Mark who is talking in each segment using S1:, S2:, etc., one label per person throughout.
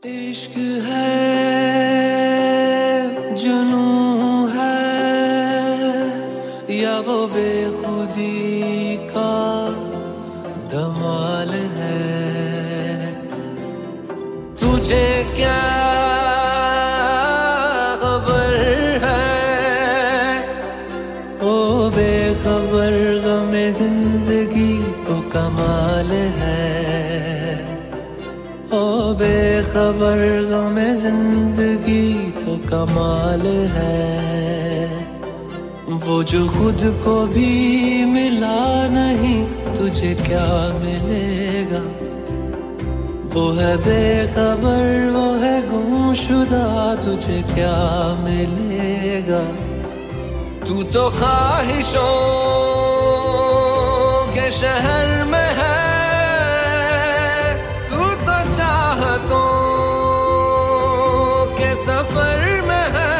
S1: इश्क है, जुनू है, या वो बेखुदी का धमाल है। तुझे क्या खबर है, ओ बेखबर गमे जिंदगी तो कमाल है। ओ बेखबर गमे जिंदगी तो कमाल है। वो जो खुद को भी मिला नहीं, तुझे क्या मिलेगा। वो है बेखबर, वो है गुमशुदा, तुझे क्या मिलेगा। तू तो ख्वाहिशों के शहर में है, सफर में है,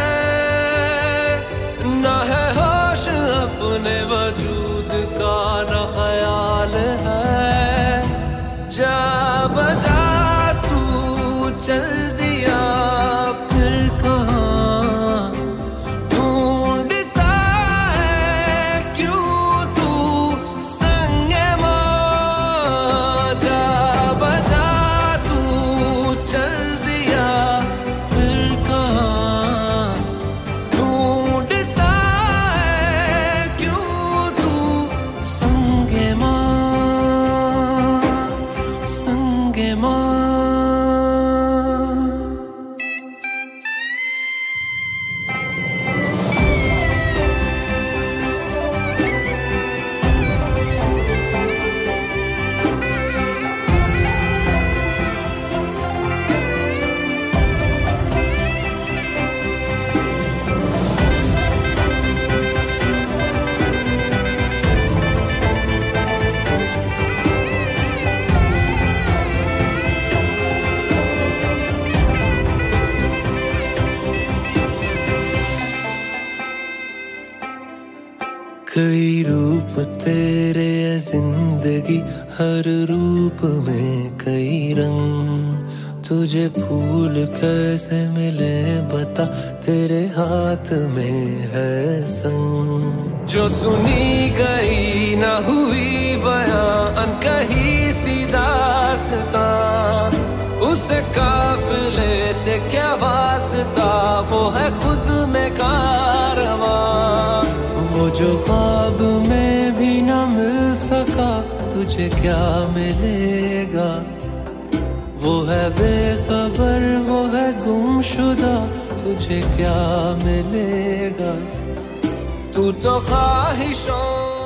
S1: न है होश अपने वजूद का, न ख्याल है। जा बजा तू चल दिया, फिर कहाँ ढूंढता है क्यों तू संगे माँ। जा बजा तू चल दिया, कई रूप तेरे जिंदगी, हर रूप में कई रंग। तुझे फूल कैसे मिले बता, तेरे हाथ में है संग। जो सुनी गई न हुई बयां, अनकही सी दास्तां, उस काफिले से क्या वास्ता। वो है खुद में कारवां, वो जो ख्वाब में भी न मिल सका, तुझे क्या मिलेगा। वो है बेखबर, वो है गुमशुदा, तुझे क्या मिलेगा। तू तो ख्वाहिशों